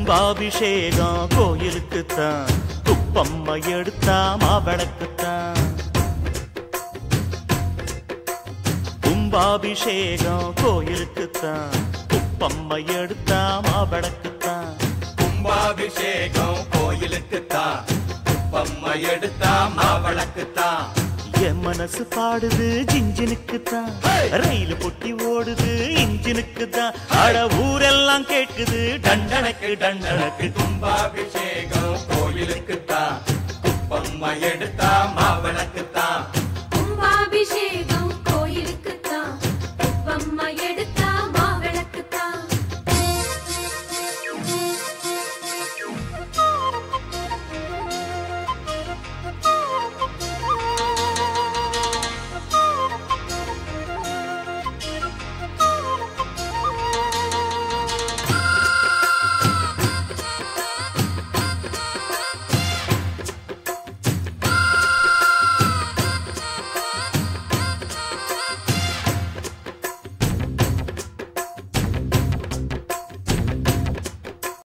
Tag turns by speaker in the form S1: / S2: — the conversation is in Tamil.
S1: கும்பாபிஷேகம் கோயிலுக்குத்தான், குப்பம்மை எடுத்தா மாவிளக்குத்தான். கும்பாபிஷேகம் கோயிலுக்குத்தான், குப்பம்மை எடுத்தா மாவிளக்குத்தான்.
S2: கும்பாபிஷேகம் கோயிலுக்குத்தான், குப்பம்மை எடுத்தா மாவிளக்குத்தான்.
S1: என் மனசு பாடுது ஜிஞ்சினுக்குத்தான், ரயில் பொட்டி ஓடுது இன்ஜினுக்குத்தான். அட ஊரெல்லாம் கேட்குது டண்டனக்கு டண்டனக்கு.
S2: கும்பாபிஷேகம் கோயிலுக்குத்தான், குப்பம்மை எடுத்தா மாவிளக்குத்தான்.